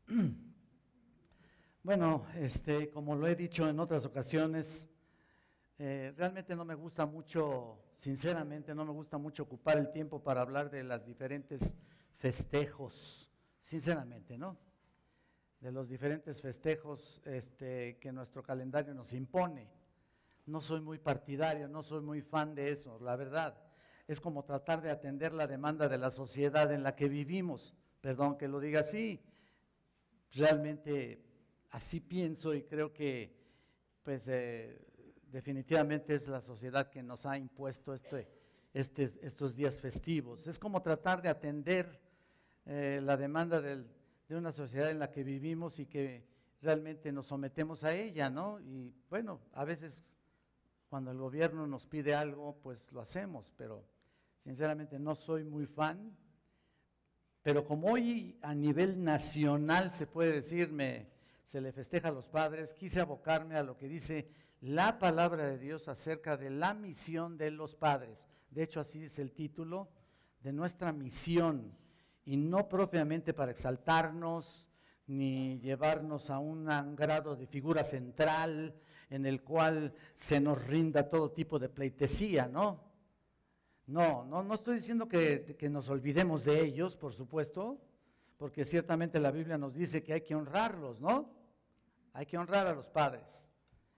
Bueno, como lo he dicho en otras ocasiones, realmente no me gusta mucho, sinceramente, no me gusta mucho ocupar el tiempo para hablar de las diferentes festejos, sinceramente, ¿no? De los diferentes festejos que nuestro calendario nos impone. No soy muy partidario, no soy muy fan de eso, la verdad. Es como tratar de atender la demanda de la sociedad en la que vivimos. Perdón que lo diga así, realmente así pienso y creo que pues definitivamente es la sociedad que nos ha impuesto estos días festivos. Es como tratar de atender la demanda de una sociedad en la que vivimos y que realmente nos sometemos a ella, ¿no? Y bueno, a veces cuando el gobierno nos pide algo, pues lo hacemos, pero sinceramente no soy muy fan. Pero como hoy a nivel nacional se puede decir, se le festeja a los padres, quise abocarme a lo que dice la palabra de Dios acerca de la misión de los padres. De hecho, así es el título de nuestra misión, y no propiamente para exaltarnos, ni llevarnos a un grado de figura central en el cual se nos rinda todo tipo de pleitesía, ¿no? No estoy diciendo que nos olvidemos de ellos, por supuesto, porque ciertamente la Biblia nos dice que hay que honrarlos, ¿no? Hay que honrar a los padres.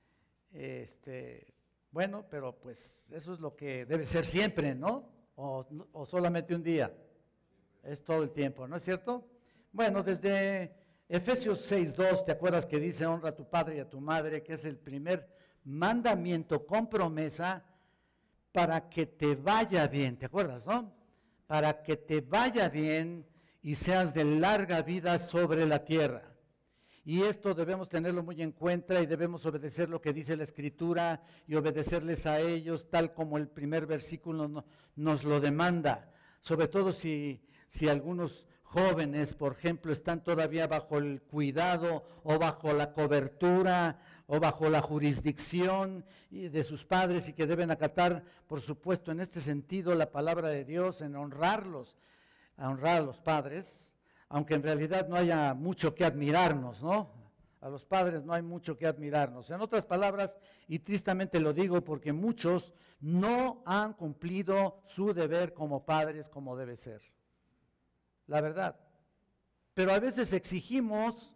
Bueno, pero pues eso es lo que debe ser siempre, ¿no? O solamente un día. Es todo el tiempo, ¿no es cierto? Bueno, desde Efesios 6:2, ¿te acuerdas que dice honra a tu padre y a tu madre, que es el primer mandamiento con promesa para que te vaya bien? ¿Te acuerdas, no? Para que te vaya bien y seas de larga vida sobre la tierra. Y esto debemos tenerlo muy en cuenta y debemos obedecer lo que dice la Escritura y obedecerles a ellos tal como el primer versículo nos lo demanda. Sobre todo si algunos jóvenes, por ejemplo, están todavía bajo el cuidado o bajo la cobertura o bajo la jurisdicción de sus padres y que deben acatar, por supuesto, en este sentido la palabra de Dios, en honrarlos, a honrar a los padres, aunque en realidad no haya mucho que admirarnos, ¿no? A los padres no hay mucho que admirarnos. En otras palabras, y tristemente lo digo porque muchos no han cumplido su deber como padres como debe ser. La verdad. Pero a veces exigimos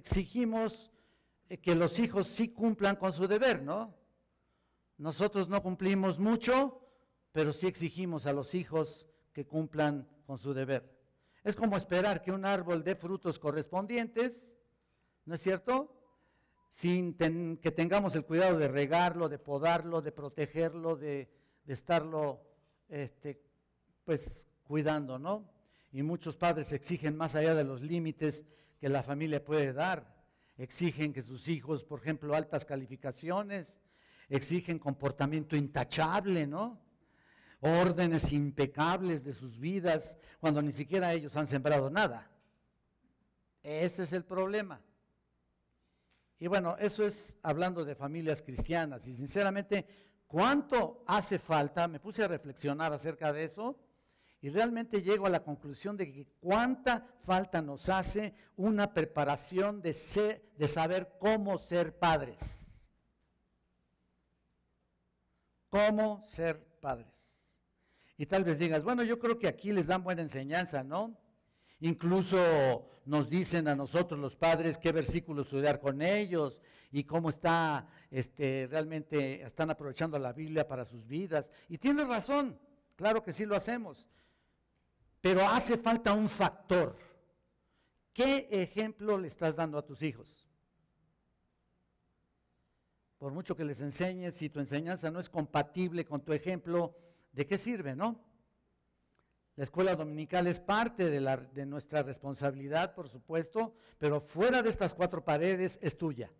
que los hijos sí cumplan con su deber, ¿no? Nosotros no cumplimos mucho, pero sí exigimos a los hijos que cumplan con su deber. Es como esperar que un árbol dé frutos correspondientes, ¿no es cierto? Sin que tengamos el cuidado de regarlo, de podarlo, de protegerlo, de estarlo pues cuidando, ¿no? Y muchos padres exigen más allá de los límites que la familia puede dar. Exigen que sus hijos, por ejemplo, altas calificaciones, exigen comportamiento intachable, ¿no? Órdenes impecables de sus vidas, cuando ni siquiera ellos han sembrado nada. Ese es el problema. Y bueno, eso es hablando de familias cristianas, y sinceramente, ¿cuánto hace falta? Me puse a reflexionar acerca de eso, y realmente llego a la conclusión de que cuánta falta nos hace una preparación de saber cómo ser padres. Cómo ser padres. Y tal vez digas, bueno, yo creo que aquí les dan buena enseñanza, ¿no? Incluso nos dicen a nosotros los padres qué versículos estudiar con ellos y cómo realmente están aprovechando la Biblia para sus vidas. Y tienes razón, claro que sí lo hacemos. Pero hace falta un factor. ¿Qué ejemplo le estás dando a tus hijos? Por mucho que les enseñes, si tu enseñanza no es compatible con tu ejemplo, ¿de qué sirve, no? La escuela dominical es parte de nuestra responsabilidad, por supuesto, pero fuera de estas cuatro paredes es tuya.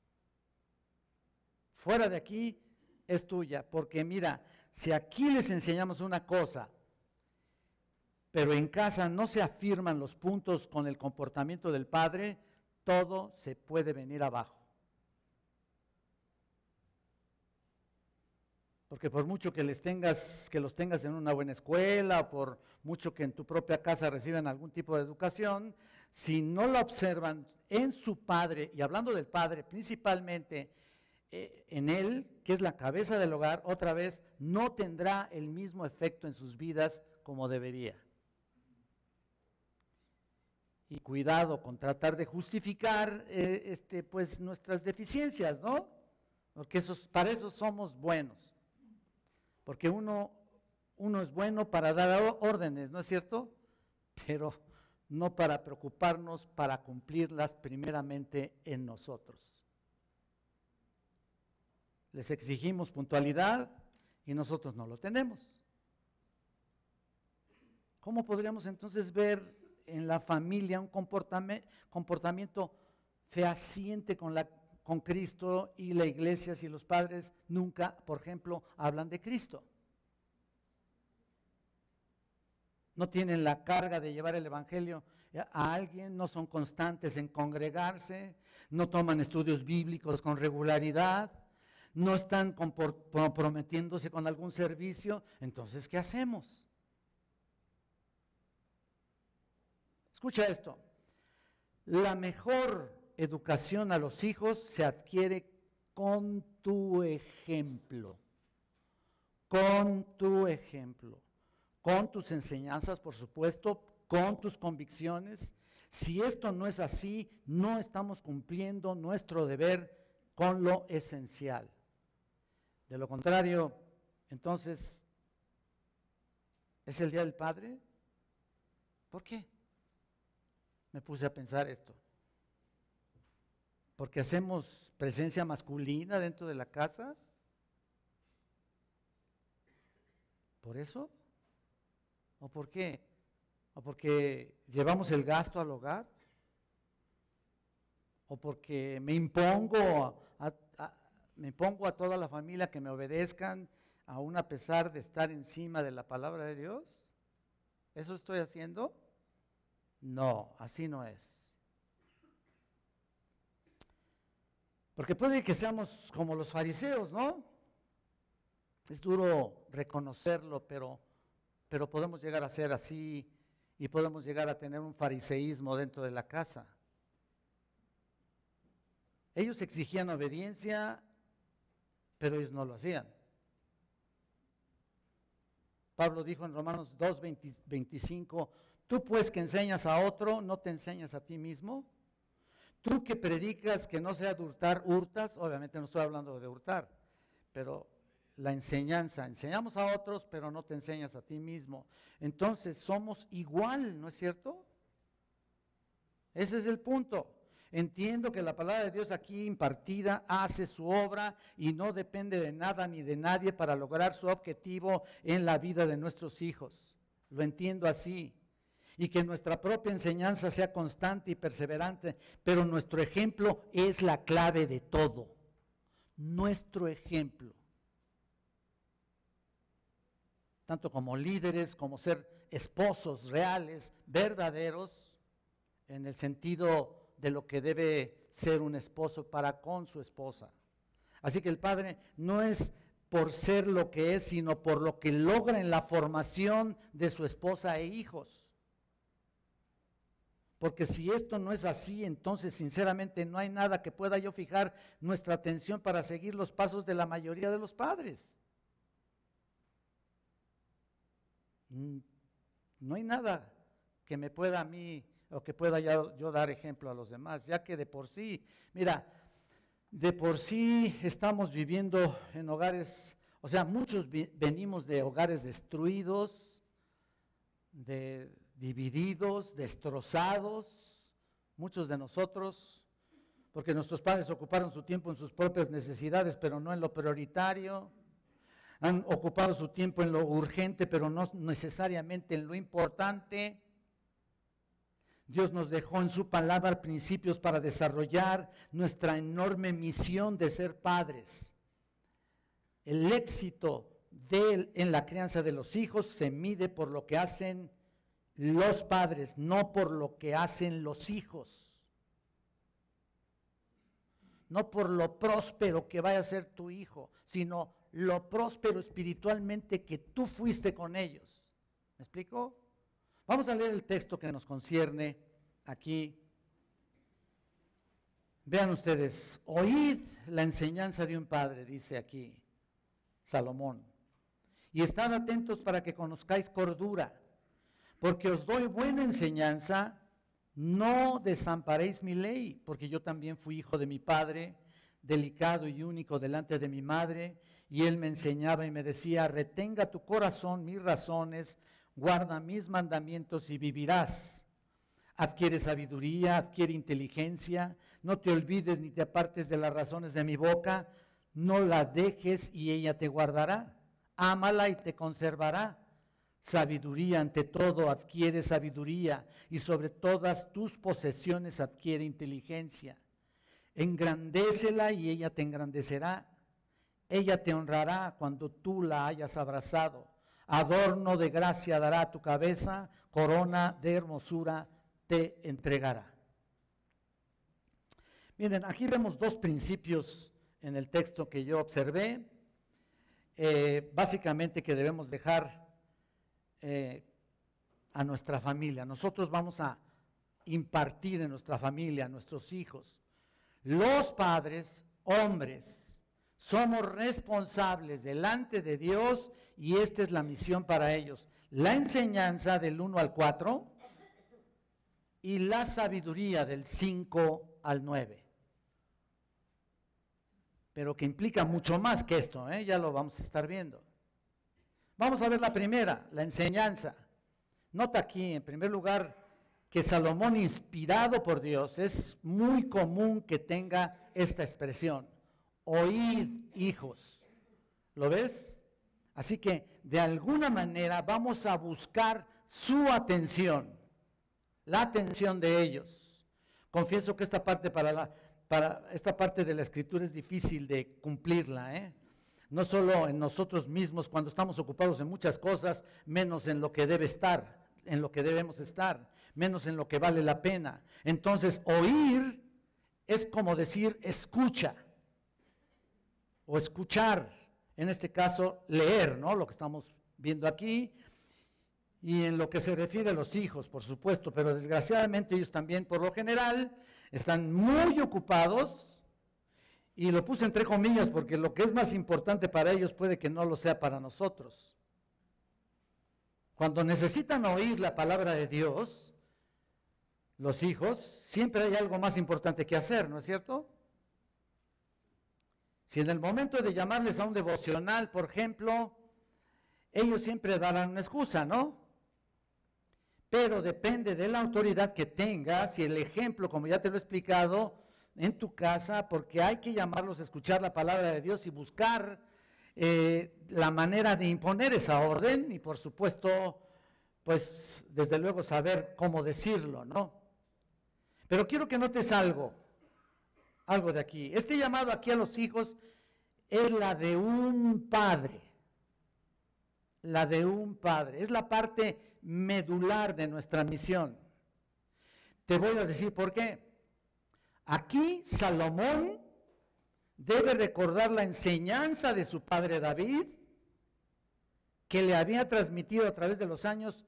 Fuera de aquí es tuya, porque mira, si aquí les enseñamos una cosa, pero en casa no se afirman los puntos con el comportamiento del padre, todo se puede venir abajo. Porque por mucho que los tengas en una buena escuela, o por mucho que en tu propia casa reciban algún tipo de educación, si no la observan en su padre, y hablando del padre principalmente en él, que es la cabeza del hogar, otra vez, no tendrá el mismo efecto en sus vidas como debería. Y cuidado con tratar de justificar pues nuestras deficiencias, ¿no? Porque para eso somos buenos. Porque uno es bueno para dar órdenes, ¿no es cierto? Pero no para preocuparnos, para cumplirlas primeramente en nosotros. Les exigimos puntualidad y nosotros no lo tenemos. ¿Cómo podríamos entonces ver en la familia un comportamiento fehaciente con Cristo y la iglesia si los padres nunca, por ejemplo, hablan de Cristo? No tienen la carga de llevar el evangelio a alguien, no son constantes en congregarse, no toman estudios bíblicos con regularidad, no están comprometiéndose con algún servicio. Entonces, ¿qué hacemos? Escucha esto: la mejor educación a los hijos se adquiere con tu ejemplo, con tu ejemplo, con tus enseñanzas, por supuesto, con tus convicciones. Si esto no es así, no estamos cumpliendo nuestro deber con lo esencial. De lo contrario, entonces, ¿es el Día del Padre? ¿Por qué? Me puse a pensar esto. ¿Porque hacemos presencia masculina dentro de la casa? ¿Por eso? ¿O por qué? ¿O porque llevamos el gasto al hogar? ¿O porque me impongo a toda la familia que me obedezcan, aún a pesar de estar encima de la palabra de Dios? ¿Eso estoy haciendo? No, así no es. Porque puede que seamos como los fariseos, ¿no? Es duro reconocerlo, pero podemos llegar a ser así y podemos llegar a tener un fariseísmo dentro de la casa. Ellos exigían obediencia, pero ellos no lo hacían. Pablo dijo en Romanos 2:25, tú pues que enseñas a otro, ¿no te enseñas a ti mismo? Tú que predicas que no sea de hurtar, hurtas. Obviamente no estoy hablando de hurtar, pero la enseñanza, enseñamos a otros, pero no te enseñas a ti mismo. Entonces somos igual, ¿no es cierto? Ese es el punto. Entiendo que la palabra de Dios aquí impartida hace su obra y no depende de nada ni de nadie para lograr su objetivo en la vida de nuestros hijos. Lo entiendo así. Y que nuestra propia enseñanza sea constante y perseverante, pero nuestro ejemplo es la clave de todo. Nuestro ejemplo. Tanto como líderes, como ser esposos reales, verdaderos, en el sentido de lo que debe ser un esposo para con su esposa. Así que el padre no es por ser lo que es, sino por lo que logra en la formación de su esposa e hijos. Porque si esto no es así, entonces sinceramente no hay nada que pueda yo fijar nuestra atención para seguir los pasos de la mayoría de los padres. No hay nada que me pueda a mí, o que pueda yo dar ejemplo a los demás, ya que de por sí, mira, de por sí estamos viviendo en hogares, o sea, muchos venimos de hogares destruidos, divididos, destrozados, muchos de nosotros, porque nuestros padres ocuparon su tiempo en sus propias necesidades, pero no en lo prioritario. Han ocupado su tiempo en lo urgente, pero no necesariamente en lo importante. Dios nos dejó en su palabra principios para desarrollar nuestra enorme misión de ser padres. El éxito en la crianza de los hijos se mide por lo que hacen los padres, no por lo que hacen los hijos. No por lo próspero que vaya a ser tu hijo, sino lo próspero espiritualmente que tú fuiste con ellos. ¿Me explico? Vamos a leer el texto que nos concierne aquí, vean ustedes, oíd la enseñanza de un padre, dice aquí Salomón, y estad atentos para que conozcáis cordura, porque os doy buena enseñanza, no desamparéis mi ley, porque yo también fui hijo de mi padre, delicado y único delante de mi madre, y él me enseñaba y me decía, retenga tu corazón mis razones, guarda mis mandamientos y vivirás. Adquiere sabiduría, adquiere inteligencia, no te olvides ni te apartes de las razones de mi boca, no la dejes y ella te guardará, ámala y te conservará. Sabiduría ante todo, adquiere sabiduría, y sobre todas tus posesiones adquiere inteligencia. Engrandécela y ella te engrandecerá. Ella te honrará cuando tú la hayas abrazado. Adorno de gracia dará a tu cabeza, corona de hermosura te entregará. Miren, aquí vemos dos principios en el texto que yo observé, básicamente que debemos dejar a nuestra familia. Nosotros vamos a impartir en nuestra familia, a nuestros hijos. Los padres, hombres, somos responsables delante de Dios y esta es la misión para ellos. La enseñanza del 1 al 4 y la sabiduría del 5 al 9. Pero que implica mucho más que esto, ya lo vamos a estar viendo. Vamos a ver la primera, la enseñanza. Nota aquí, en primer lugar, que Salomón, inspirado por Dios, es muy común que tenga esta expresión. Oíd, hijos. ¿Lo ves? Así que, de alguna manera, vamos a buscar su atención, la atención de ellos. Confieso que esta parte esta parte de la Escritura es difícil de cumplirla, No solo en nosotros mismos cuando estamos ocupados en muchas cosas, menos en lo que debe estar, en lo que debemos estar, menos en lo que vale la pena. Entonces, oír es como decir escucha o escuchar, en este caso leer, ¿no? Lo que estamos viendo aquí, y en lo que se refiere a los hijos, por supuesto, pero desgraciadamente ellos también, por lo general, están muy ocupados. Y lo puse entre comillas porque lo que es más importante para ellos puede que no lo sea para nosotros. Cuando necesitan oír la palabra de Dios, los hijos, siempre hay algo más importante que hacer, ¿no es cierto? Si en el momento de llamarles a un devocional, por ejemplo, ellos siempre darán una excusa, ¿no? Pero depende de la autoridad que tengas y el ejemplo, como ya te lo he explicado, en tu casa, porque hay que llamarlos a escuchar la palabra de Dios y buscar la manera de imponer esa orden y por supuesto, pues desde luego saber cómo decirlo, ¿no? Pero quiero que notes algo de aquí. Este llamado aquí a los hijos es la de un padre, es la parte medular de nuestra misión. Te voy a decir por qué. Aquí Salomón debe recordar la enseñanza de su padre David, que le había transmitido a través de los años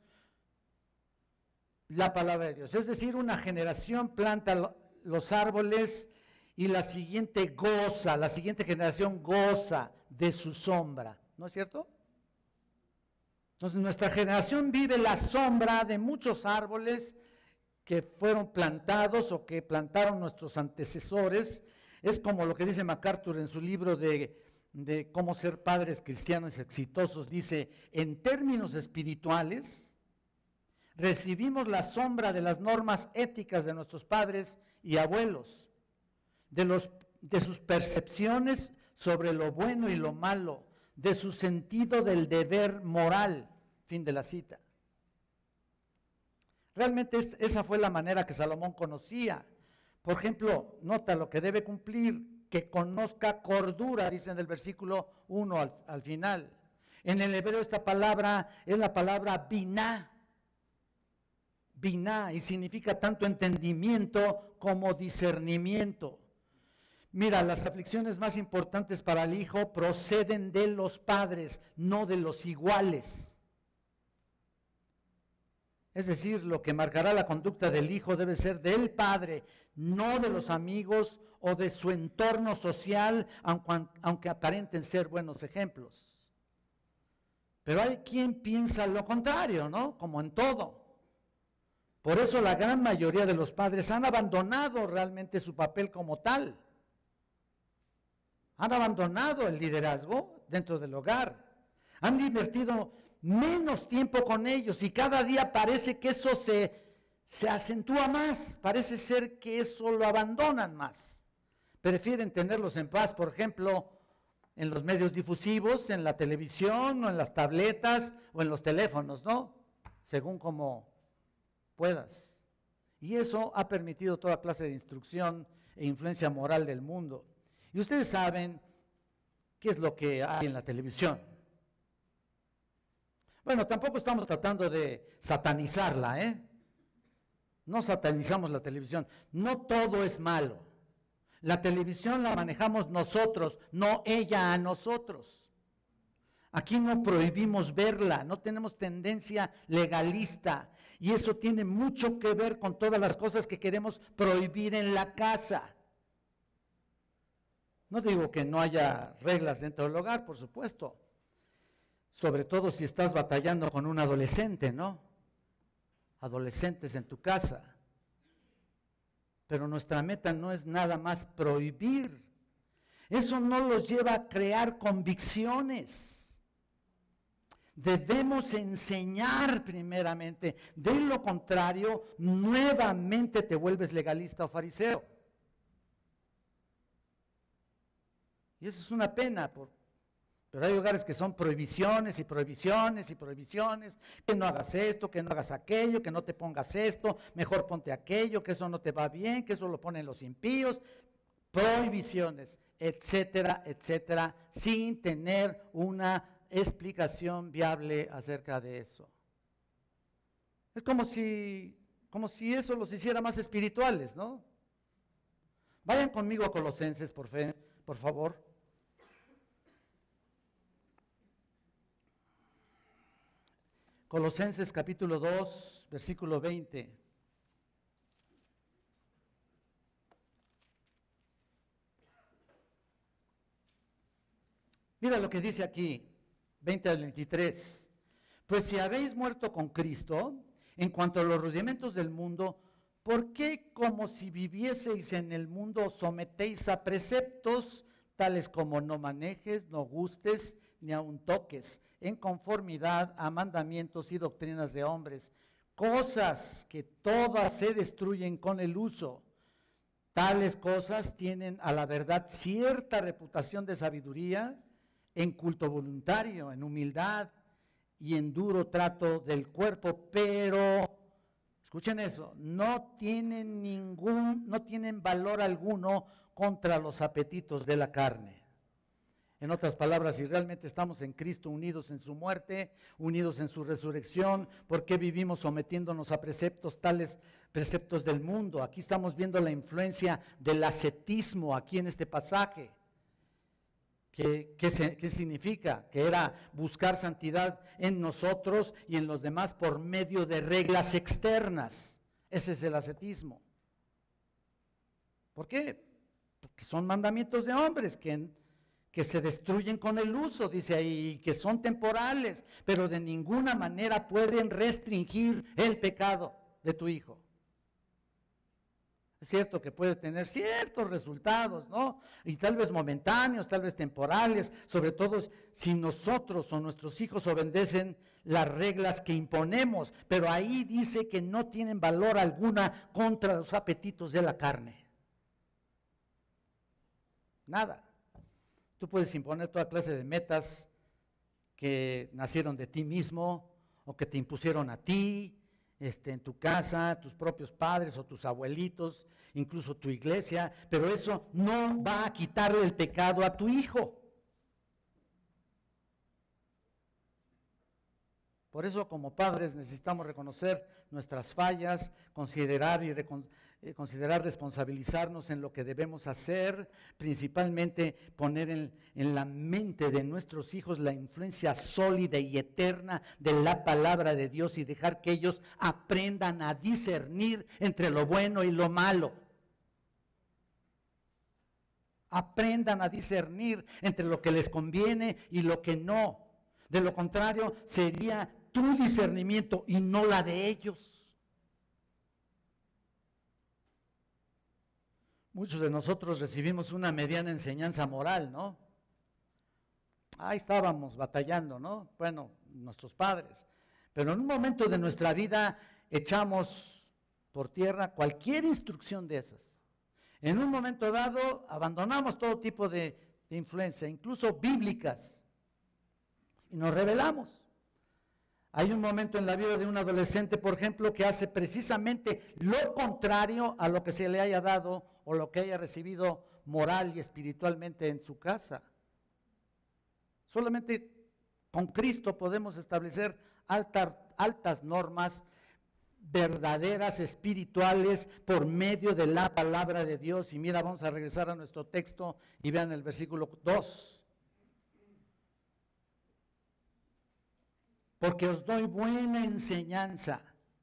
la palabra de Dios. Es decir, una generación planta los árboles y la siguiente generación goza de su sombra. ¿No es cierto? Entonces nuestra generación vive la sombra de muchos árboles que fueron plantados o que plantaron nuestros antecesores. Es como lo que dice MacArthur en su libro de cómo ser padres cristianos exitosos. Dice, en términos espirituales, recibimos la sombra de las normas éticas de nuestros padres y abuelos, de sus percepciones sobre lo bueno y lo malo, de su sentido del deber moral. Fin de la cita. Realmente esa fue la manera que Salomón conocía. Por ejemplo, nota lo que debe cumplir, que conozca cordura, dice en el versículo 1 al final. En el hebreo esta palabra es la palabra biná. Biná, y significa tanto entendimiento como discernimiento. Mira, las aflicciones más importantes para el hijo proceden de los padres, no de los iguales. Es decir, lo que marcará la conducta del hijo debe ser del padre, no de los amigos o de su entorno social, aunque aparenten ser buenos ejemplos. Pero hay quien piensa lo contrario, ¿no? Como en todo. Por eso la gran mayoría de los padres han abandonado realmente su papel como tal. Han abandonado el liderazgo dentro del hogar. Han invertido menos tiempo con ellos y cada día parece que eso se acentúa más. Parece ser que eso lo abandonan más. Prefieren tenerlos en paz, por ejemplo, en los medios difusivos, en la televisión o en las tabletas o en los teléfonos, ¿no? Según como puedas. Y eso ha permitido toda clase de instrucción e influencia moral del mundo. Y ustedes saben qué es lo que hay en la televisión. Bueno, tampoco estamos tratando de satanizarla, ¿eh? No satanizamos la televisión. No todo es malo. La televisión la manejamos nosotros, no ella a nosotros. Aquí no prohibimos verla, no tenemos tendencia legalista. Y eso tiene mucho que ver con todas las cosas que queremos prohibir en la casa. No digo que no haya reglas dentro del hogar, por supuesto. Sobre todo si estás batallando con un adolescente, ¿no? Adolescentes en tu casa. Pero nuestra meta no es nada más prohibir. Eso no los lleva a crear convicciones. Debemos enseñar primeramente. De lo contrario, nuevamente te vuelves legalista o fariseo. Y eso es una pena, pero hay hogares que son prohibiciones y prohibiciones y prohibiciones, que no hagas esto, que no hagas aquello, que no te pongas esto, mejor ponte aquello, que eso no te va bien, que eso lo ponen los impíos, prohibiciones, etcétera, etcétera, sin tener una explicación viable acerca de eso. Es como si eso los hiciera más espirituales, ¿no? Vayan conmigo a Colosenses, por favor. Colosenses capítulo 2, versículo 20. Mira lo que dice aquí, 20 al 23. Pues si habéis muerto con Cristo, en cuanto a los rudimentos del mundo, ¿por qué como si vivieseis en el mundo os sometéis a preceptos tales como no manejes, no gustes, ni aun toques, en conformidad a mandamientos y doctrinas de hombres, cosas que todas se destruyen con el uso? Tales cosas tienen a la verdad cierta reputación de sabiduría, en culto voluntario, en humildad y en duro trato del cuerpo, pero, escuchen eso, no tienen valor alguno contra los apetitos de la carne. En otras palabras, si realmente estamos en Cristo, unidos en su muerte, unidos en su resurrección, ¿por qué vivimos sometiéndonos a preceptos tales, preceptos del mundo? Aquí estamos viendo la influencia del ascetismo aquí en este pasaje. ¿Qué significa? Que era buscar santidad en nosotros y en los demás por medio de reglas externas. Ese es el ascetismo. ¿Por qué? Porque son mandamientos de hombres que se destruyen con el uso, dice ahí, que son temporales, pero de ninguna manera pueden restringir el pecado de tu hijo. Es cierto que puede tener ciertos resultados, ¿no? Y tal vez momentáneos, tal vez temporales, sobre todo si nosotros o nuestros hijos obedecen las reglas que imponemos, pero ahí dice que no tienen valor alguna contra los apetitos de la carne. Nada. Tú puedes imponer toda clase de metas que nacieron de ti mismo o que te impusieron a ti, en tu casa, tus propios padres o tus abuelitos, incluso tu iglesia, pero eso no va a quitarle el pecado a tu hijo. Por eso como padres necesitamos reconocer nuestras fallas, considerar considerar responsabilizarnos en lo que debemos hacer, principalmente poner en la mente de nuestros hijos la influencia sólida y eterna de la palabra de Dios y dejar que ellos aprendan a discernir entre lo bueno y lo malo. Aprendan a discernir entre lo que les conviene y lo que no. De lo contrario, sería tu discernimiento y no la de ellos. Muchos de nosotros recibimos una mediana enseñanza moral, ¿no? Ahí estábamos batallando, ¿no? Bueno, nuestros padres. Pero en un momento de nuestra vida echamos por tierra cualquier instrucción de esas. En un momento dado abandonamos todo tipo de influencia, incluso bíblicas, y nos rebelamos. Hay un momento en la vida de un adolescente, por ejemplo, que hace precisamente lo contrario a lo que se le haya dado o lo que haya recibido moral y espiritualmente en su casa. Solamente con Cristo podemos establecer altas normas verdaderas, espirituales, por medio de la palabra de Dios. Y mira, vamos a regresar a nuestro texto y vean el versículo 2. Porque os doy buena enseñanza,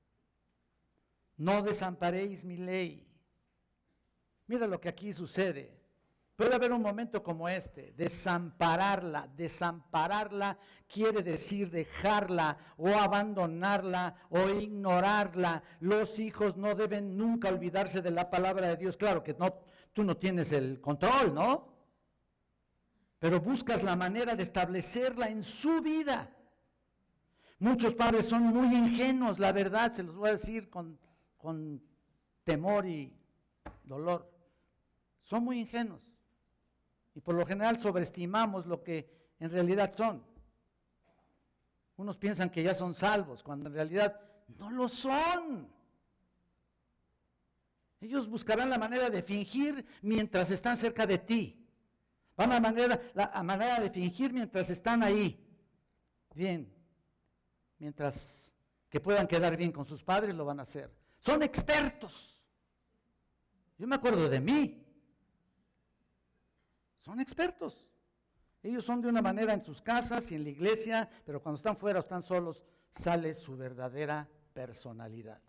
no desamparéis mi ley. Mira lo que aquí sucede. Puede haber un momento como este, desampararla. Desampararla quiere decir dejarla o abandonarla o ignorarla. Los hijos no deben nunca olvidarse de la palabra de Dios. Claro que no, tú no tienes el control, ¿no? Pero buscas la manera de establecerla en su vida. Muchos padres son muy ingenuos, la verdad, se los voy a decir con temor y dolor. Son muy ingenuos. Y por lo general sobreestimamos lo que en realidad son. Unos piensan que ya son salvos, cuando en realidad no lo son. Ellos buscarán la manera de fingir mientras están cerca de ti. Van a la manera de fingir mientras están ahí. Bien. Mientras que puedan quedar bien con sus padres, lo van a hacer. Son expertos. Yo me acuerdo de mí. Son expertos. Ellos son de una manera en sus casas y en la iglesia, pero cuando están fuera o están solos, sale su verdadera personalidad.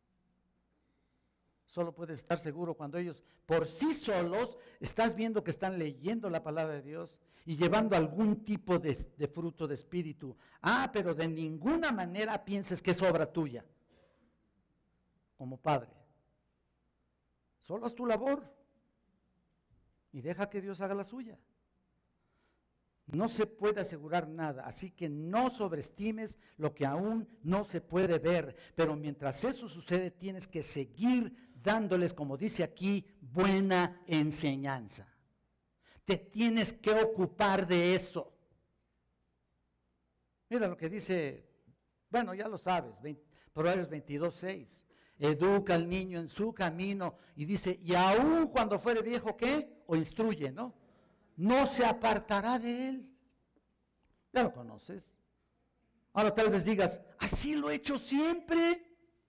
Solo puedes estar seguro cuando ellos por sí solos estás viendo que están leyendo la palabra de Dios y llevando algún tipo de fruto de espíritu. Pero de ninguna manera pienses que es obra tuya, como padre. Solo haz tu labor y deja que Dios haga la suya. No se puede asegurar nada, así que no sobreestimes lo que aún no se puede ver, pero mientras eso sucede tienes que seguir dándoles, como dice aquí, buena enseñanza. Te tienes que ocupar de eso. Mira lo que dice, bueno, ya lo sabes, Proverbios 22:6. Educa al niño en su camino y dice, y aún cuando fuere viejo, ¿qué? O instruye, ¿no? No se apartará de él. Ya lo conoces. Ahora tal vez digas, así lo he hecho siempre.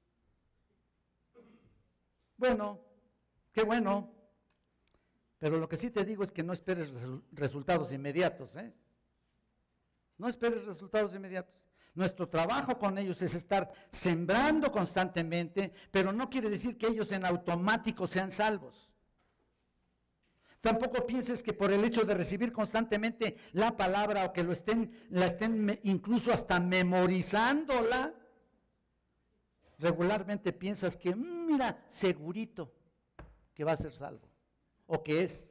Bueno, qué bueno. Pero lo que sí te digo es que no esperes resultados inmediatos, ¿eh? No esperes resultados inmediatos. Nuestro trabajo con ellos es estar sembrando constantemente, pero no quiere decir que ellos en automático sean salvos. Tampoco pienses que por el hecho de recibir constantemente la palabra o que la estén incluso hasta memorizándola, regularmente piensas que, mira, segurito que va a ser salvo o que es.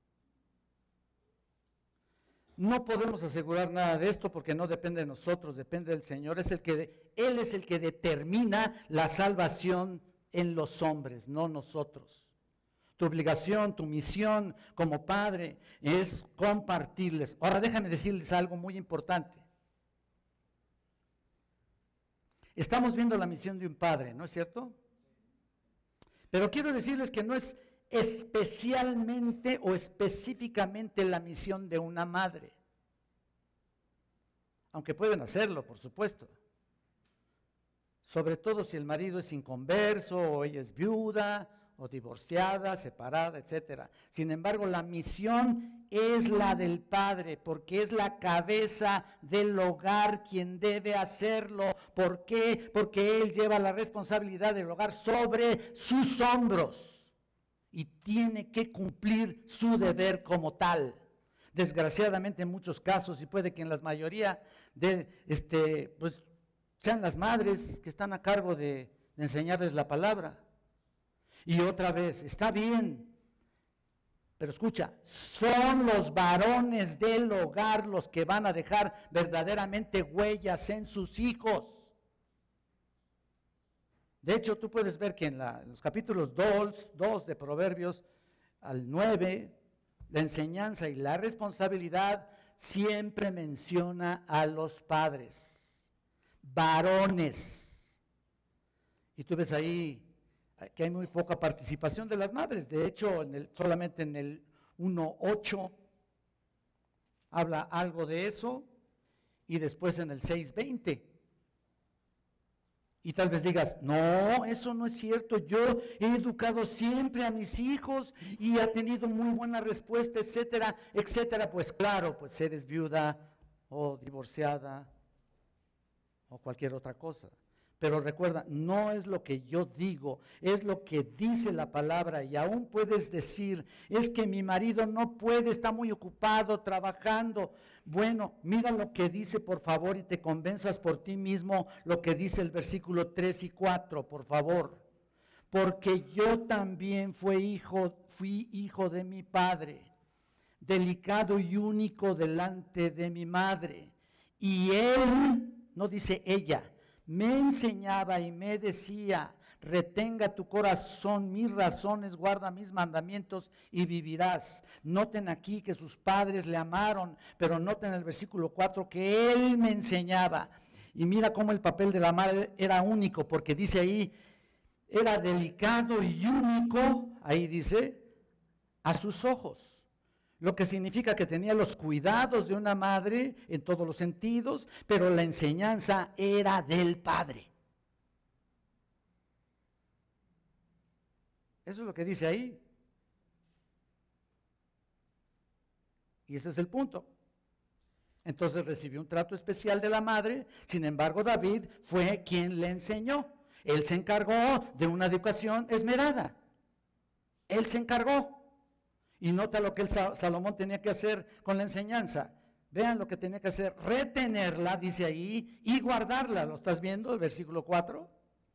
No podemos asegurar nada de esto porque no depende de nosotros, depende del Señor. Él es el que determina la salvación en los hombres, no nosotros. Tu obligación, tu misión como padre es compartirles. Ahora déjame decirles algo muy importante. Estamos viendo la misión de un padre, ¿no es cierto? Pero quiero decirles que no es especialmente o específicamente la misión de una madre. Aunque pueden hacerlo, por supuesto. Sobre todo si el marido es inconverso o ella es viuda o divorciada, separada, etcétera. Sin embargo, la misión es la del padre, porque es la cabeza del hogar quien debe hacerlo. ¿Por qué? Porque él lleva la responsabilidad del hogar sobre sus hombros y tiene que cumplir su deber como tal. Desgraciadamente en muchos casos, y puede que en la mayoría pues sean las madres que están a cargo de enseñarles la palabra. Y otra vez, está bien, pero escucha, son los varones del hogar los que van a dejar verdaderamente huellas en sus hijos. De hecho, tú puedes ver que en los capítulos 2 de Proverbios al 9, la enseñanza y la responsabilidad siempre menciona a los padres, varones. Y tú ves ahí que hay muy poca participación de las madres. De hecho, solamente en el 1:8 habla algo de eso, y después en el 6:20. Y tal vez digas, no, eso no es cierto, yo he educado siempre a mis hijos y ha tenido muy buena respuesta, etcétera, etcétera. Pues claro, pues eres viuda o divorciada o cualquier otra cosa. Pero recuerda, no es lo que yo digo, es lo que dice la palabra. Y aún puedes decir, es que mi marido no puede, está muy ocupado trabajando. Bueno, mira lo que dice, por favor, y te convenzas por ti mismo lo que dice el versículo 3 y 4, por favor. Porque yo también fui hijo de mi padre, delicado y único delante de mi madre. Y él, no dice ella, me enseñaba y me decía, retenga tu corazón mis razones, guarda mis mandamientos y vivirás. Noten aquí que sus padres le amaron, pero noten el versículo 4 que él me enseñaba. Y mira cómo el papel de la madre era único, porque dice ahí, era delicado y único, ahí dice, a sus ojos. Lo que significa que tenía los cuidados de una madre en todos los sentidos, pero la enseñanza era del padre. Eso es lo que dice ahí. Y ese es el punto. Entonces recibió un trato especial de la madre, sin embargo David fue quien le enseñó. Él se encargó de una educación esmerada. Él se encargó. Y nota lo que Salomón tenía que hacer con la enseñanza. Vean lo que tenía que hacer, retenerla, dice ahí, y guardarla. ¿Lo estás viendo? El versículo 4.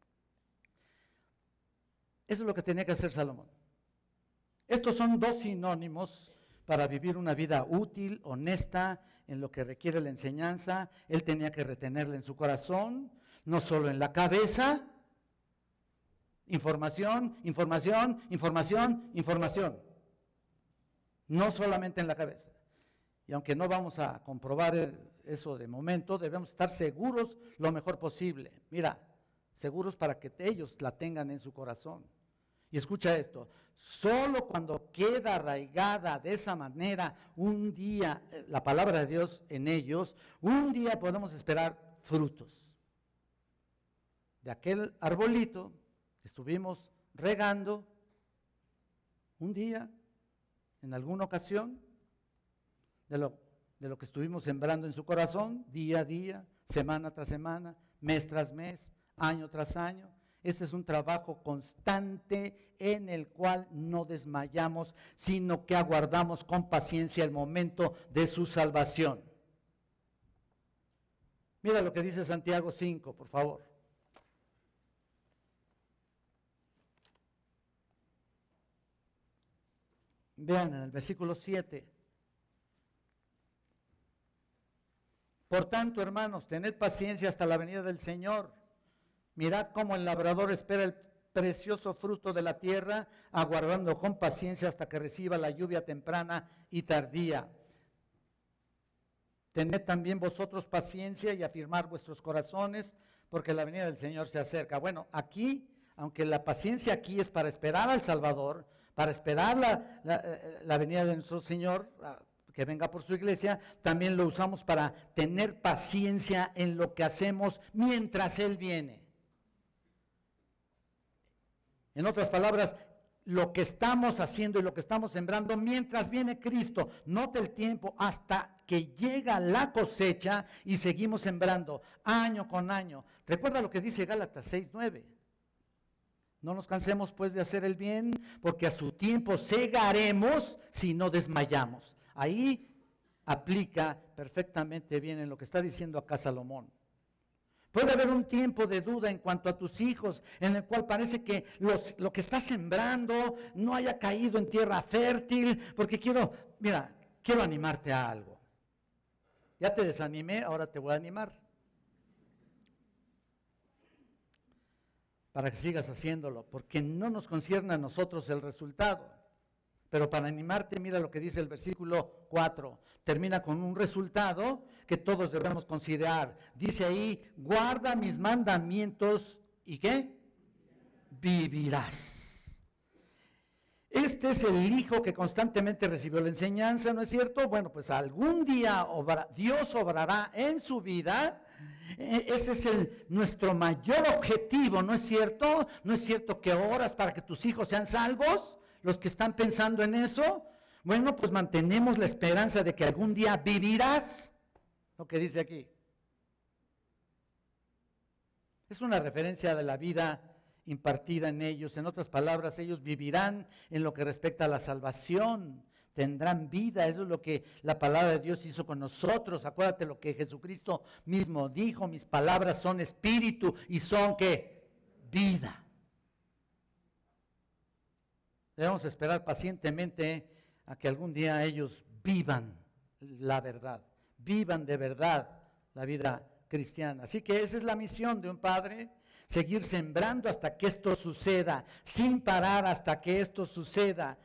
Eso es lo que tenía que hacer Salomón. Estos son dos sinónimos para vivir una vida útil, honesta, en lo que requiere la enseñanza. Él tenía que retenerla en su corazón, no solo en la cabeza. Información, información, información, información. No solamente en la cabeza. Y aunque no vamos a comprobar eso de momento, debemos estar seguros lo mejor posible. Mira, seguros para que ellos la tengan en su corazón. Y escucha esto, solo cuando queda arraigada de esa manera un día la palabra de Dios en ellos, un día podemos esperar frutos. De aquel arbolito que estuvimos regando, un día, en alguna ocasión, de lo que estuvimos sembrando en su corazón, día a día, semana tras semana, mes tras mes, año tras año. Este es un trabajo constante en el cual no desmayamos, sino que aguardamos con paciencia el momento de su salvación. Mira lo que dice Santiago 5, por favor. Vean en el versículo 7. Por tanto, hermanos, tened paciencia hasta la venida del Señor. Mirad cómo el labrador espera el precioso fruto de la tierra, aguardando con paciencia hasta que reciba la lluvia temprana y tardía. Tened también vosotros paciencia y afirmar vuestros corazones, porque la venida del Señor se acerca. Bueno, aquí, aunque la paciencia aquí es para esperar al Salvador, para esperar la venida de nuestro Señor, que venga por su iglesia, también lo usamos para tener paciencia en lo que hacemos mientras Él viene. En otras palabras, lo que estamos haciendo y lo que estamos sembrando mientras viene Cristo. Note el tiempo hasta que llega la cosecha y seguimos sembrando año con año. Recuerda lo que dice Gálatas 6:9. No nos cansemos pues de hacer el bien, porque a su tiempo segaremos si no desmayamos. Ahí aplica perfectamente bien en lo que está diciendo acá Salomón. Puede haber un tiempo de duda en cuanto a tus hijos, en el cual parece que lo que estás sembrando no haya caído en tierra fértil, porque quiero animarte a algo. Ya te desanimé, ahora te voy a animar. Para que sigas haciéndolo, porque no nos concierne a nosotros el resultado. Pero para animarte, mira lo que dice el versículo 4. Termina con un resultado que todos debemos considerar. Dice ahí, guarda mis mandamientos, ¿y qué? Vivirás. Este es el hijo que constantemente recibió la enseñanza, ¿no es cierto? Bueno, pues algún día Dios obrará en su vida. Ese es nuestro mayor objetivo, ¿no es cierto? ¿No es cierto que oras para que tus hijos sean salvos? Los que están pensando en eso, bueno, pues mantenemos la esperanza de que algún día vivirás, lo que dice aquí. Es una referencia de la vida impartida en ellos. En otras palabras, ellos vivirán en lo que respecta a la salvación, tendrán vida. Eso es lo que la palabra de Dios hizo con nosotros. Acuérdate lo que Jesucristo mismo dijo, mis palabras son espíritu y son ¿qué? Vida. Debemos esperar pacientemente a que algún día ellos vivan la verdad, vivan de verdad la vida cristiana. Así que esa es la misión de un padre, seguir sembrando hasta que esto suceda, sin parar hasta que esto suceda.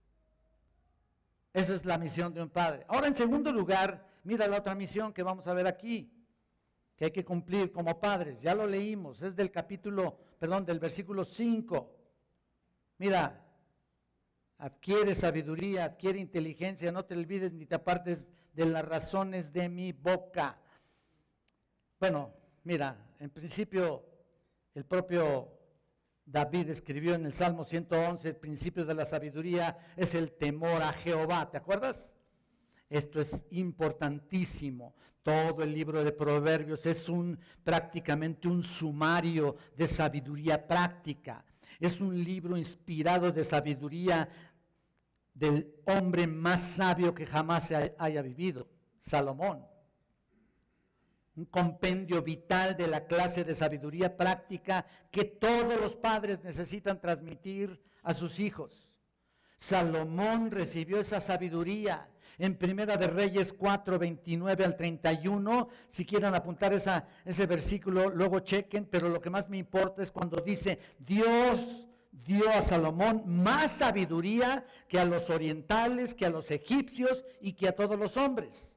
Esa es la misión de un padre. Ahora, en segundo lugar, mira la otra misión que vamos a ver aquí, que hay que cumplir como padres. Ya lo leímos, es del versículo 5. Mira, adquiere sabiduría, adquiere inteligencia, no te olvides ni te apartes de las razones de mi boca. Bueno, mira, en principio el propio David escribió en el Salmo 111, el principio de la sabiduría es el temor a Jehová, ¿te acuerdas? Esto es importantísimo. Todo el libro de Proverbios es prácticamente un sumario de sabiduría práctica. Es un libro inspirado de sabiduría del hombre más sabio que jamás haya vivido, Salomón. Un compendio vital de la clase de sabiduría práctica que todos los padres necesitan transmitir a sus hijos. Salomón recibió esa sabiduría en Primera de Reyes 4, 29 al 31. Si quieren apuntar ese versículo, luego chequen, pero lo que más me importa es cuando dice, Dios dio a Salomón más sabiduría que a los orientales, que a los egipcios y que a todos los hombres.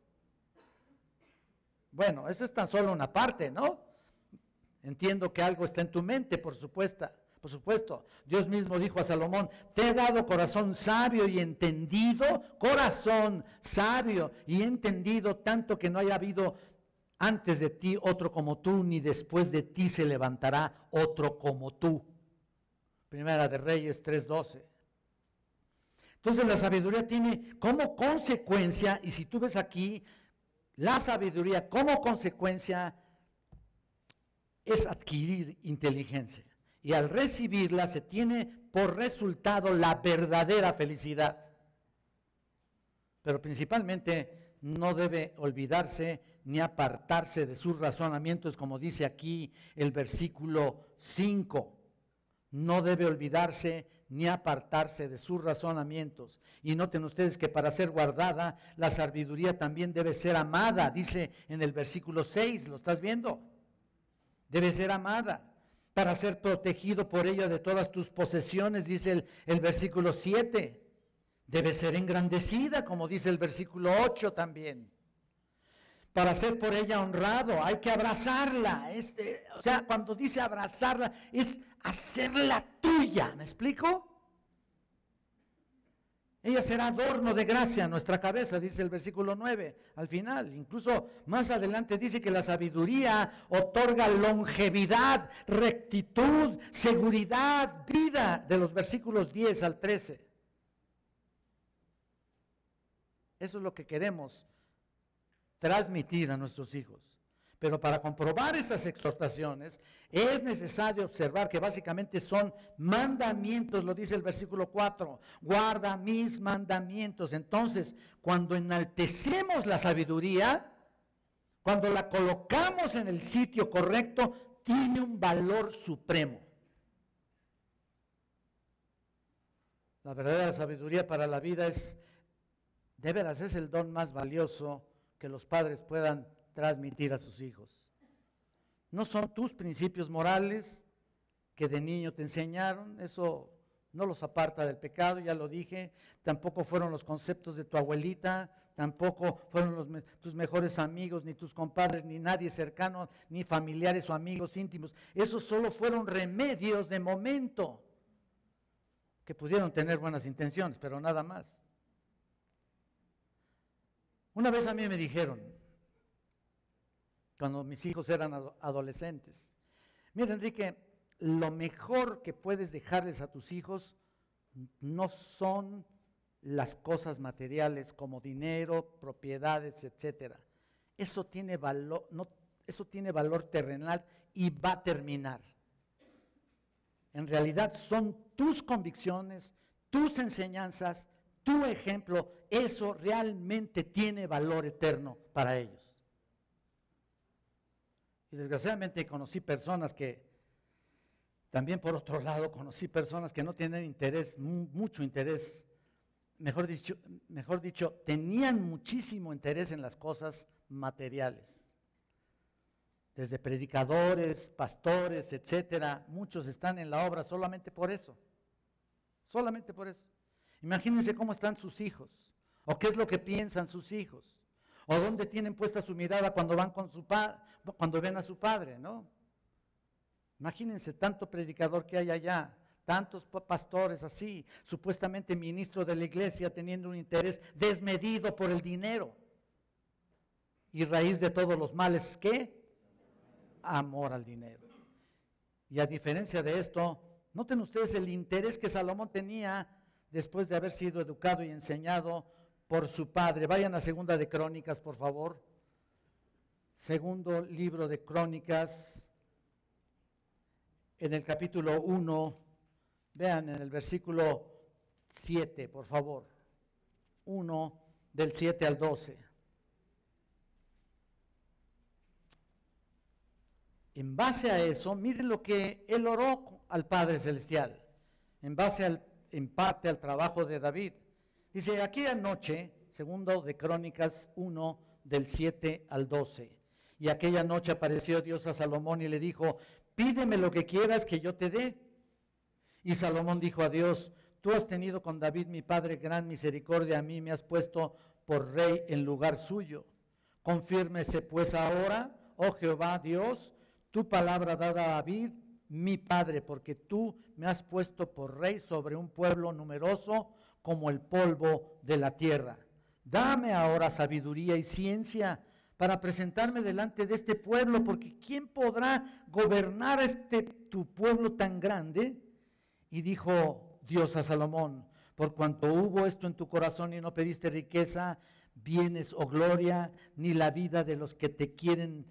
Bueno, eso es tan solo una parte, ¿no? Entiendo que algo está en tu mente, por supuesto. Dios mismo dijo a Salomón, te he dado corazón sabio y entendido, corazón sabio y entendido, tanto que no haya habido antes de ti otro como tú, ni después de ti se levantará otro como tú. Primera de Reyes 3:12. Entonces la sabiduría tiene como consecuencia, y si tú ves aquí, la sabiduría como consecuencia es adquirir inteligencia. Y al recibirla se tiene por resultado la verdadera felicidad. Pero principalmente no debe olvidarse ni apartarse de sus razonamientos, como dice aquí el versículo 5. No debe olvidarse ni apartarse de sus razonamientos. Y noten ustedes que para ser guardada, la sabiduría también debe ser amada, dice en el versículo 6, ¿lo estás viendo? Debe ser amada. Para ser protegido por ella de todas tus posesiones, dice el versículo 7. Debe ser engrandecida, como dice el versículo 8 también. Para ser por ella honrado, hay que abrazarla. O sea, cuando dice abrazarla, es hacerla tuya, ¿me explico? Ella será adorno de gracia a nuestra cabeza, dice el versículo 9, al final. Incluso más adelante dice que la sabiduría otorga longevidad, rectitud, seguridad, vida, de los versículos 10 al 13. Eso es lo que queremos transmitir a nuestros hijos. Pero para comprobar esas exhortaciones es necesario observar que básicamente son mandamientos, lo dice el versículo 4, guarda mis mandamientos. Entonces, cuando enaltecemos la sabiduría, cuando la colocamos en el sitio correcto, tiene un valor supremo. La verdadera sabiduría para la vida es, de veras, es el don más valioso que los padres puedan transmitir a sus hijos. No son tus principios morales que de niño te enseñaron, eso no los aparta del pecado, ya lo dije. Tampoco fueron los conceptos de tu abuelita, tampoco fueron tus mejores amigos, ni tus compadres, ni nadie cercano, ni familiares o amigos íntimos. Esos solo fueron remedios de momento, que pudieron tener buenas intenciones, pero nada más. Una vez a mí me dijeron, cuando mis hijos eran adolescentes, mira, Enrique, lo mejor que puedes dejarles a tus hijos no son las cosas materiales como dinero, propiedades, etcétera. Eso tiene valor, eso tiene valor terrenal y va a terminar. En realidad son tus convicciones, tus enseñanzas, tu ejemplo, eso realmente tiene valor eterno para ellos. Y desgraciadamente conocí personas que, también por otro lado, conocí personas que no tienen interés, mucho interés, mejor dicho, tenían muchísimo interés en las cosas materiales. Desde predicadores, pastores, etcétera, muchos están en la obra solamente por eso. Solamente por eso. Imagínense cómo están sus hijos, o qué es lo que piensan sus hijos, o dónde tienen puesta su mirada cuando van con su cuando ven a su padre, ¿no? Imagínense tanto predicador que hay allá, tantos pastores así, supuestamente ministros de la iglesia teniendo un interés desmedido por el dinero. Y raíz de todos los males, ¿qué? Amor al dinero. Y a diferencia de esto, noten ustedes el interés que Salomón tenía después de haber sido educado y enseñado por su padre. Vayan a Segunda de Crónicas, por favor. Segundo libro de Crónicas, en el capítulo 1, vean en el versículo 7, por favor. 1 del 7 al 12. En base a eso, miren lo que él oró al Padre Celestial, en base en parte al trabajo de David. Dice, aquella noche, segundo de Crónicas 1, del 7 al 12, y aquella noche apareció Dios a Salomón y le dijo, pídeme lo que quieras que yo te dé. Y Salomón dijo a Dios, tú has tenido con David mi padre gran misericordia, a mí me has puesto por rey en lugar suyo. Confírmese pues ahora, oh Jehová Dios, tu palabra dada a David, mi padre, porque tú me has puesto por rey sobre un pueblo numeroso como el polvo de la tierra. Dame ahora sabiduría y ciencia para presentarme delante de este pueblo, porque ¿quién podrá gobernar tu pueblo tan grande? Y dijo Dios a Salomón, por cuanto hubo esto en tu corazón y no pediste riqueza, bienes o gloria, ni la vida de los que te quieren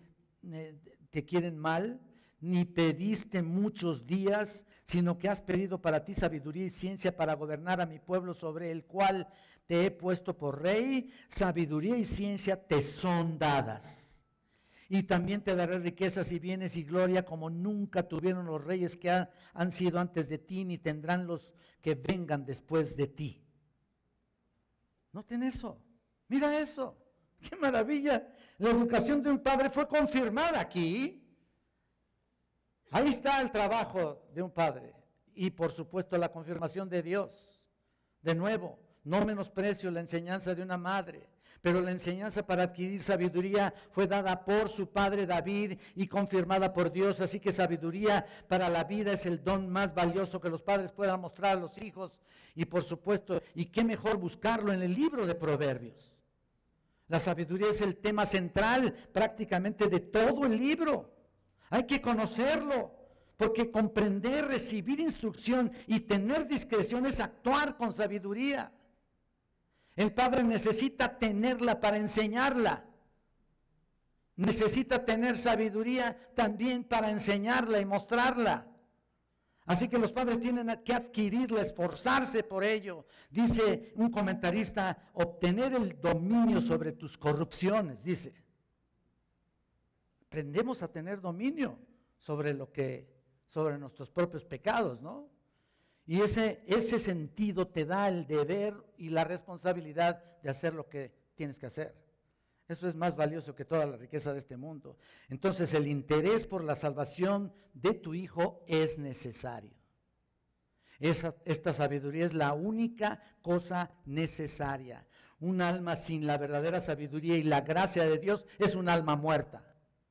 mal, ni pediste muchos días, sino que has pedido para ti sabiduría y ciencia para gobernar a mi pueblo sobre el cual te he puesto por rey, sabiduría y ciencia te son dadas. Y también te daré riquezas y bienes y gloria como nunca tuvieron los reyes que han sido antes de ti, ni tendrán los que vengan después de ti. Noten eso, mira eso, qué maravilla. La educación de un padre fue confirmada aquí. Ahí está el trabajo de un padre y por supuesto la confirmación de Dios. De nuevo, no menosprecio la enseñanza de una madre, Pero la enseñanza para adquirir sabiduría fue dada por su padre David y confirmada por Dios. Así que sabiduría para la vida es el don más valioso que los padres puedan mostrar a los hijos. Y por supuesto, y qué mejor buscarlo en el libro de Proverbios. La sabiduría es el tema central prácticamente de todo el libro. Hay que conocerlo, porque comprender, recibir instrucción y tener discreción es actuar con sabiduría. El padre necesita tenerla para enseñarla. Necesita tener sabiduría también para enseñarla y mostrarla. Así que los padres tienen que adquirirla, esforzarse por ello. Dice un comentarista, obtener el dominio sobre tus corrupciones, dice. Aprendemos a tener dominio sobre nuestros propios pecados, ¿no? Y ese sentido te da el deber y la responsabilidad de hacer lo que tienes que hacer. Eso es más valioso que toda la riqueza de este mundo. Entonces, el interés por la salvación de tu hijo es necesario. Esta sabiduría es la única cosa necesaria. Un alma sin la verdadera sabiduría y la gracia de Dios es un alma muerta.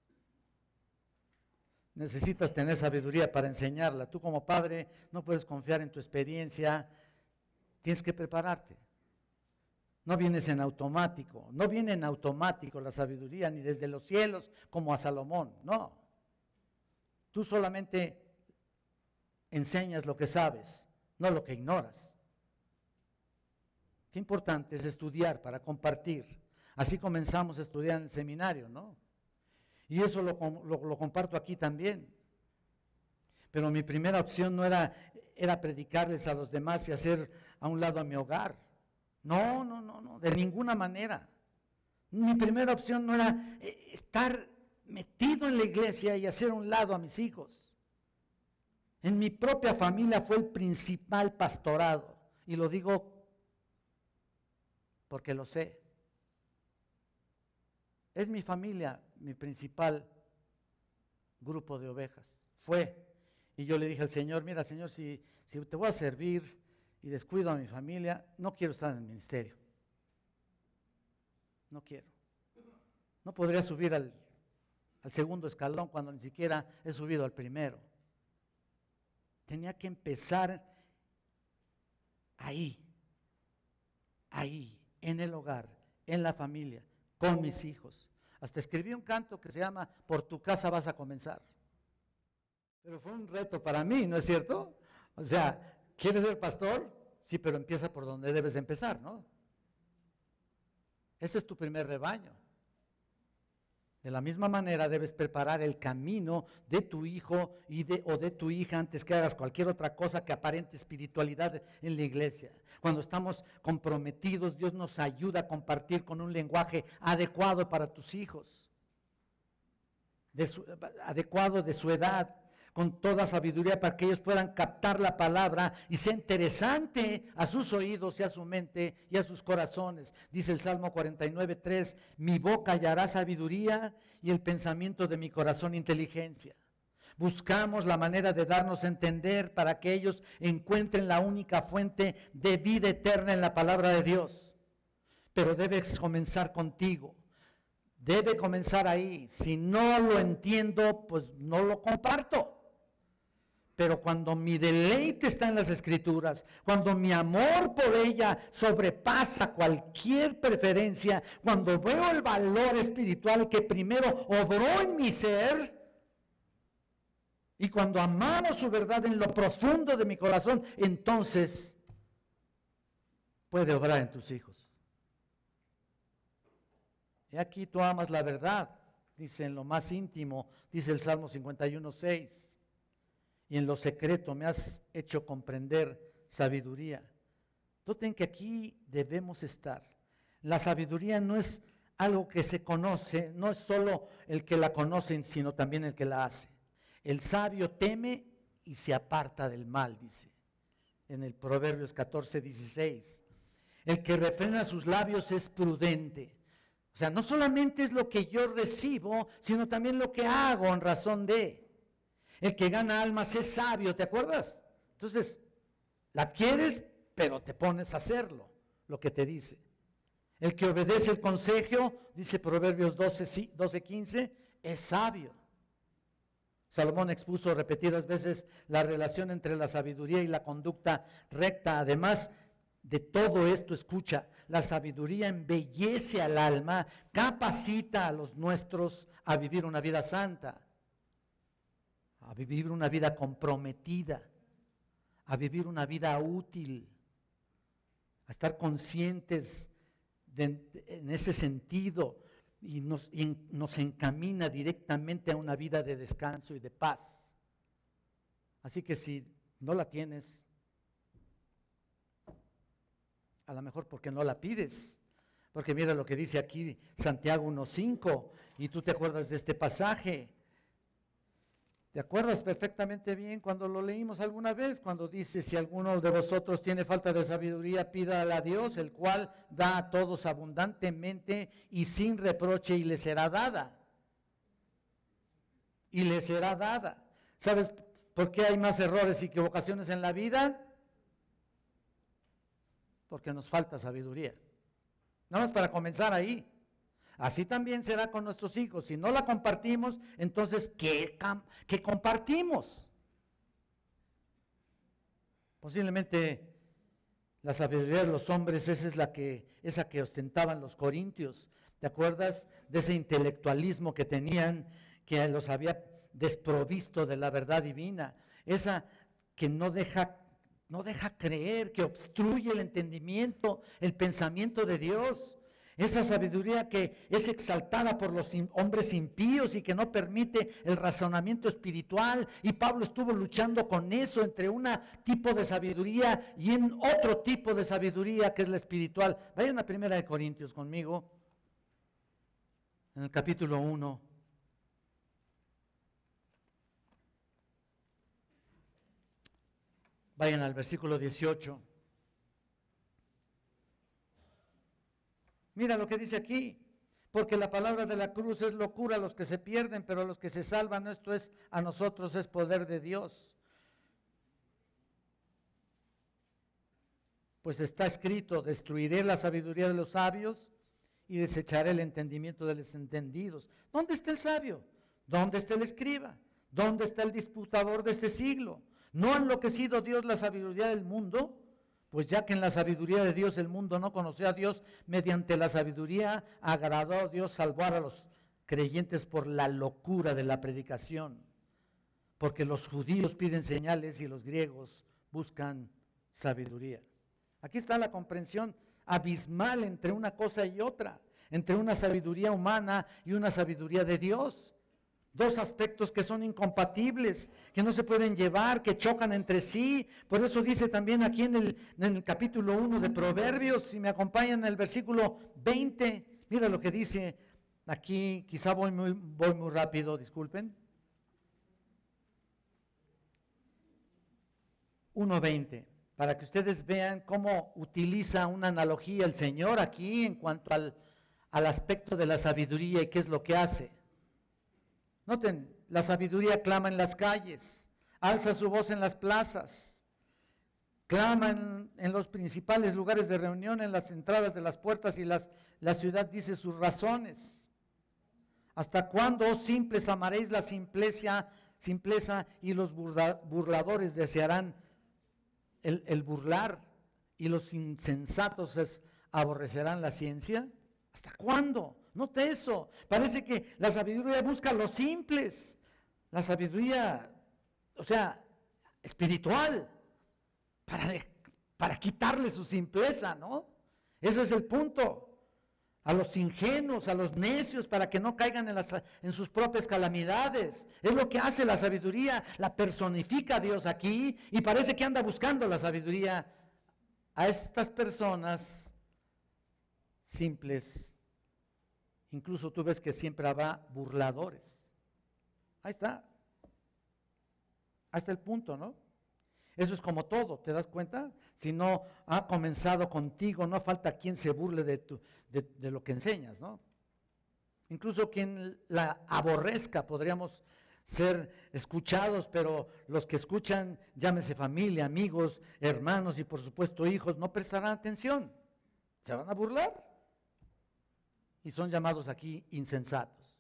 Necesitas tener sabiduría para enseñarla. Tú como padre no puedes confiar en tu experiencia, tienes que prepararte. No vienes en automático, no viene en automático la sabiduría ni desde los cielos como a Salomón, no. Tú solamente enseñas lo que sabes, no lo que ignoras. Qué importante es estudiar para compartir. Así comenzamos a estudiar en el seminario, ¿no? Y eso lo comparto aquí también. Pero mi primera opción no era predicarles a los demás y hacer a un lado a mi hogar. No, de ninguna manera. Mi primera opción no era estar metido en la iglesia y hacer a un lado a mis hijos. En mi propia familia fue el principal pastorado. Y lo digo porque lo sé. Es mi familia mi principal grupo de ovejas. Fue. Y yo le dije al Señor, mira Señor, si te voy a servir y descuido a mi familia, no quiero estar en el ministerio. No quiero. No podría subir al segundo escalón cuando ni siquiera he subido al primero. Tenía que empezar ahí, en el hogar, en la familia, con mis hijos. Hasta escribí un canto que se llama Por tu casa vas a comenzar. Pero fue un reto para mí, ¿no es cierto? O sea, ¿quieres ser pastor? Sí, pero empieza por donde debes empezar, ¿no? Ese es tu primer rebaño. De la misma manera debes preparar el camino de tu hijo o de tu hija antes que hagas cualquier otra cosa que aparente espiritualidad en la iglesia. Cuando estamos comprometidos, Dios nos ayuda a compartir con un lenguaje adecuado para tus hijos, adecuado de su edad, con toda sabiduría para que ellos puedan captar la palabra y sea interesante a sus oídos y a su mente y a sus corazones. Dice el Salmo 49:3, mi boca hallará sabiduría y el pensamiento de mi corazón inteligencia. Buscamos la manera de darnos a entender para que ellos encuentren la única fuente de vida eterna en la palabra de Dios. Pero debes comenzar contigo. Debe comenzar ahí. Si no lo entiendo, pues no lo comparto. Pero cuando mi deleite está en las Escrituras, cuando mi amor por ella sobrepasa cualquier preferencia, cuando veo el valor espiritual que primero obró en mi ser, y cuando amamos su verdad en lo profundo de mi corazón, entonces puede obrar en tus hijos. Y aquí tú amas la verdad, dice en lo más íntimo, dice el Salmo 51:6. Y en lo secreto me has hecho comprender sabiduría. Noten que aquí debemos estar. La sabiduría no es algo que se conoce, no es solo el que la conoce, sino también el que la hace. El sabio teme y se aparta del mal, dice en el Proverbios 14:16. El que refrena sus labios es prudente. O sea, no solamente es lo que yo recibo, sino también lo que hago en razón de. El que gana almas es sabio, ¿te acuerdas? Entonces, la quieres, pero te pones a hacerlo, lo que te dice. El que obedece el consejo, dice Proverbios 12:15, es sabio. Salomón expuso repetidas veces la relación entre la sabiduría y la conducta recta. Además de todo esto, escucha, la sabiduría embellece al alma, capacita a los nuestros a vivir una vida santa, a vivir una vida comprometida, a vivir una vida útil, a estar conscientes en ese sentido, y nos encamina directamente a una vida de descanso y de paz. Así que si no la tienes, a lo mejor porque no la pides, porque mira lo que dice aquí Santiago 1:5, y tú te acuerdas de este pasaje. ¿Te acuerdas perfectamente bien cuando lo leímos alguna vez? Cuando dice, si alguno de vosotros tiene falta de sabiduría, pídala a Dios, el cual da a todos abundantemente y sin reproche, y le será dada. Y le será dada. ¿Sabes por qué hay más errores y equivocaciones en la vida? Porque nos falta sabiduría. Nada más para comenzar ahí. Así también será con nuestros hijos. Si no la compartimos, entonces, ¿qué compartimos? Posiblemente la sabiduría de los hombres, esa que ostentaban los corintios. ¿Te acuerdas de ese intelectualismo que tenían, que los había desprovisto de la verdad divina? Esa que no deja creer, que obstruye el entendimiento, el pensamiento de Dios. Esa sabiduría que es exaltada por los hombres impíos y que no permite el razonamiento espiritual. Y Pablo estuvo luchando con eso, entre un tipo de sabiduría y en otro tipo de sabiduría que es la espiritual. Vayan a 1 Corintios conmigo, en el capítulo 1. Vayan al versículo 18. Mira lo que dice aquí, porque la palabra de la cruz es locura a los que se pierden, pero a los que se salvan, esto es, a nosotros es poder de Dios. Pues está escrito, destruiré la sabiduría de los sabios y desecharé el entendimiento de los entendidos. ¿Dónde está el sabio? ¿Dónde está el escriba? ¿Dónde está el disputador de este siglo? ¿No ha enloquecido Dios la sabiduría del mundo? Pues ya que en la sabiduría de Dios el mundo no conoció a Dios, mediante la sabiduría agradó a Dios salvar a los creyentes por la locura de la predicación. Porque los judíos piden señales y los griegos buscan sabiduría. Aquí está la comprensión abismal entre una cosa y otra, entre una sabiduría humana y una sabiduría de Dios. Dos aspectos que son incompatibles, que no se pueden llevar, que chocan entre sí. Por eso dice también aquí en el capítulo 1 de Proverbios, si me acompañan en el versículo 20, mira lo que dice aquí, quizá voy muy rápido, disculpen. 1:20, para que ustedes vean cómo utiliza una analogía el Señor aquí en cuanto al aspecto de la sabiduría y qué es lo que hace. Noten, la sabiduría clama en las calles, alza su voz en las plazas, clama en los principales lugares de reunión, en las entradas de las puertas, y la ciudad dice sus razones. ¿Hasta cuándo, oh simples, amaréis la simpleza y los burladores desearán el burlar, y los insensatos aborrecerán la ciencia? ¿Hasta cuándo? Note eso, parece que la sabiduría busca a los simples, la sabiduría, espiritual, para quitarle su simpleza, ¿no? Ese es el punto. A los ingenuos, a los necios, para que no caigan en sus propias calamidades. Es lo que hace la sabiduría, la personifica a Dios aquí, y parece que anda buscando la sabiduría a estas personas simples. Incluso tú ves que siempre habrá burladores. Ahí está. Hasta el punto, ¿no? Eso es como todo, ¿te das cuenta? Si no ha comenzado contigo, no falta quien se burle de lo que enseñas, ¿no? Incluso quien la aborrezca, podríamos ser escuchados, pero los que escuchan, llámese familia, amigos, hermanos y por supuesto hijos, no prestarán atención, se van a burlar. y son llamados aquí insensatos.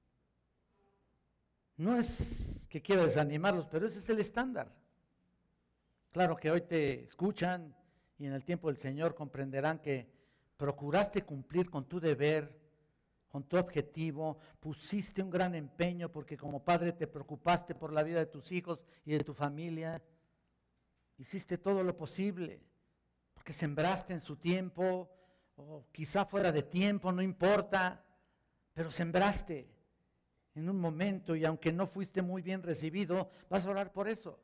No es que quiera desanimarlos, pero ese es el estándar. Claro que hoy te escuchan y en el tiempo del Señor comprenderán que procuraste cumplir con tu deber, con tu objetivo, pusiste un gran empeño porque como padre te preocupaste por la vida de tus hijos y de tu familia. Hiciste todo lo posible porque sembraste en su tiempo, o quizá fuera de tiempo, no importa, pero sembraste en un momento y aunque no fuiste muy bien recibido, vas a orar por eso.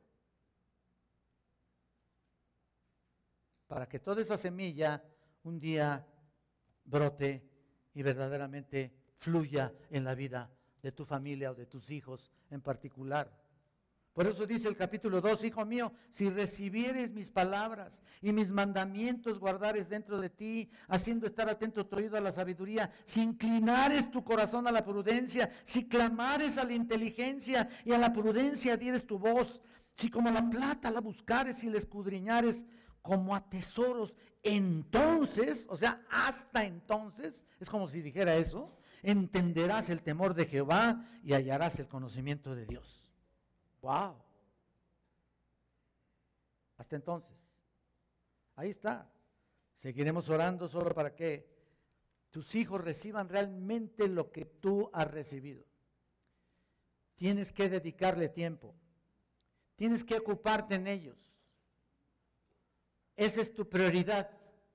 Para que toda esa semilla un día brote y verdaderamente fluya en la vida de tu familia o de tus hijos en particular. Por eso dice el capítulo 2, hijo mío, si recibieres mis palabras y mis mandamientos guardares dentro de ti, haciendo estar atento tu oído a la sabiduría, si inclinares tu corazón a la prudencia, si clamares a la inteligencia y a la prudencia dieres tu voz, si como la plata la buscares y la escudriñares como a tesoros, entonces, o sea, hasta entonces, es como si dijera eso, entenderás el temor de Jehová y hallarás el conocimiento de Dios. ¡Wow! Hasta entonces. Ahí está. Seguiremos orando solo para que tus hijos reciban realmente lo que tú has recibido. Tienes que dedicarle tiempo. Tienes que ocuparte en ellos. Esa es tu prioridad.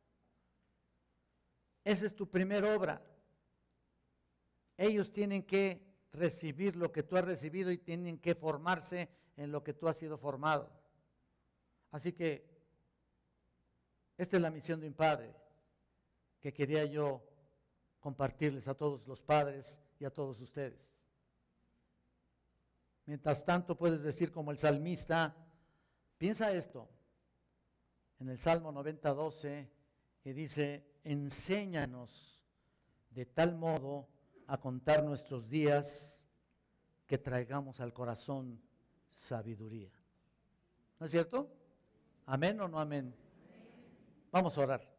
Esa es tu primera obra. Ellos tienen que recibir lo que tú has recibido y tienen que formarse en lo que tú has sido formado. Así que esta es la misión de un padre que quería yo compartirles a todos los padres y a todos ustedes. Mientras tanto puedes decir como el salmista, piensa esto, en el Salmo 90:12, que dice, enséñanos de tal modo a contar nuestros días que traigamos al corazón sabiduría. ¿No es cierto? ¿Amén o no amén? Vamos a orar.